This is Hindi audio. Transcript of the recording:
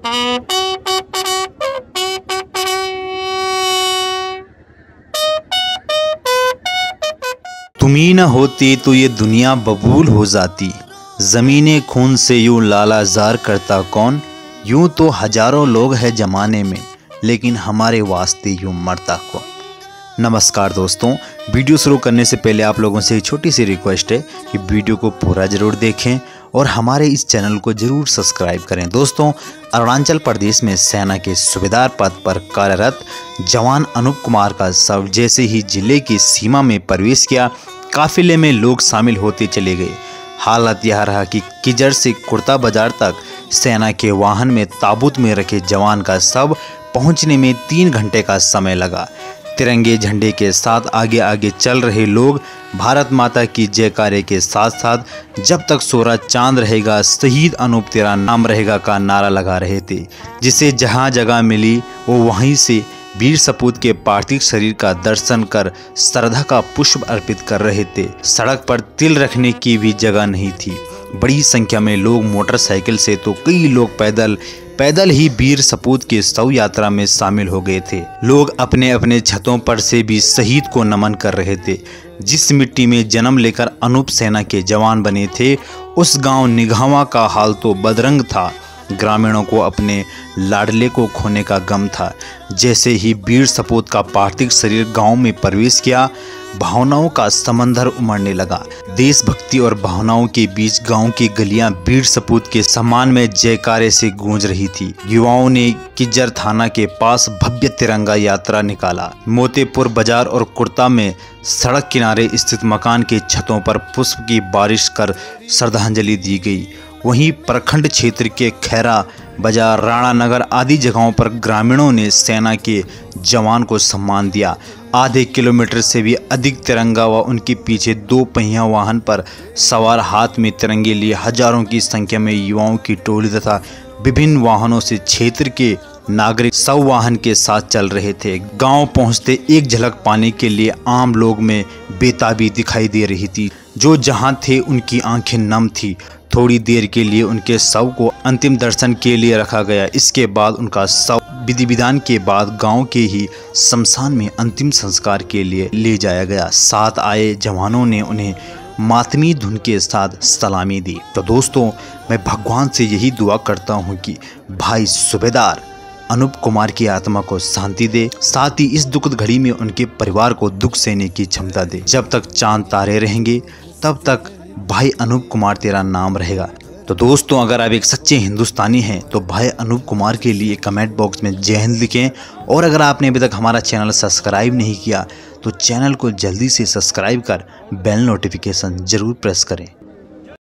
तुम्ही न होती तो ये दुनिया बबूल हो जाती, ज़मीने खून से यूं लालाजार करता कौन। यूं तो हजारों लोग हैं ज़माने में, लेकिन हमारे वास्ते यूं मरता कौन। नमस्कार दोस्तों, वीडियो शुरू करने से पहले आप लोगों से एक छोटी सी रिक्वेस्ट है कि वीडियो को पूरा ज़रूर देखें और हमारे इस चैनल को ज़रूर सब्सक्राइब करें। दोस्तों, अरुणाचल प्रदेश में सेना के सूबेदार पद पर कार्यरत जवान अनूप कुमार का शव जैसे ही जिले की सीमा में प्रवेश किया, काफिले में लोग शामिल होते चले गए। हालत यह रहा कि किजर से कुर्ता बाजार तक सेना के वाहन में ताबूत में रखे जवान का शव पहुंचने में 3 घंटे का समय लगा। तिरंगे झंडे के साथ आगे आगे चल रहे लोग भारत माता की जयकारे के साथ साथ जब तक सूरज चांद रहेगा शहीद अनूप तेरा नाम रहेगा का नारा लगा रहे थे, जिसे जहां जगह मिली वो वहीं से वीर सपूत के पार्थिव शरीर का दर्शन कर श्रद्धा का पुष्प अर्पित कर रहे थे। सड़क पर तिल रखने की भी जगह नहीं थी। बड़ी संख्या में लोग मोटरसाइकिल से तो कई लोग पैदल ही वीर सपूत के शव यात्रा में शामिल हो गए थे। लोग अपने अपने छतों पर से भी शहीद को नमन कर रहे थे। जिस मिट्टी में जन्म लेकर अनूप सेना के जवान बने थे, उस गांव निघावा का हाल तो बदरंग था। ग्रामीणों को अपने लाडले को खोने का गम था। जैसे ही वीर सपूत का पार्थिव शरीर गांव में प्रवेश किया, भावनाओं का समंदर उमड़ने लगा। देशभक्ति और भावनाओं के बीच गांव की गलियां वीर सपूत के सम्मान में जयकारे से गूंज रही थी। युवाओं ने किज्जर थाना के पास भव्य तिरंगा यात्रा निकाला। मोतेपुर बाजार और कुर्ता में सड़क किनारे स्थित मकान के छतों पर पुष्प की बारिश कर श्रद्धांजलि दी गई। वहीं प्रखंड क्षेत्र के खैरा बाजार, राणा नगर आदि जगहों पर ग्रामीणों ने सेना के जवान को सम्मान दिया। आधे किलोमीटर से भी अधिक तिरंगा व उनके पीछे 2 पहिया वाहन पर सवार हाथ में तिरंगे लिए हजारों की संख्या में युवाओं की टोली तथा विभिन्न वाहनों से क्षेत्र के नागरिक सब वाहन के साथ चल रहे थे। गांव पहुंचते एक झलक पाने के लिए आम लोग में बेताबी दिखाई दे रही थी। जो जहां थे उनकी आंखें नम थी। थोड़ी देर के लिए उनके शव को अंतिम दर्शन के लिए रखा गया। इसके बाद उनका शव विधि विधान के बाद गांव के ही शमशान में अंतिम संस्कार के लिए ले जाया गया। साथ आए जवानों ने उन्हें मातमी धुन के साथ सलामी दी। तो दोस्तों, मैं भगवान से यही दुआ करता हूं कि भाई सूबेदार अनूप कुमार की आत्मा को शांति दे, साथ ही इस दुखद घड़ी में उनके परिवार को दुख सहने की क्षमता दे। जब तक चांद तारे रहेंगे तब तक भाई अनूप कुमार तेरा नाम रहेगा। तो दोस्तों, अगर आप एक सच्चे हिंदुस्तानी हैं तो भाई अनूप कुमार के लिए कमेंट बॉक्स में जय हिंद लिखें। और अगर आपने अभी तक हमारा चैनल सब्सक्राइब नहीं किया तो चैनल को जल्दी से सब्सक्राइब कर बेल नोटिफिकेशन जरूर प्रेस करें।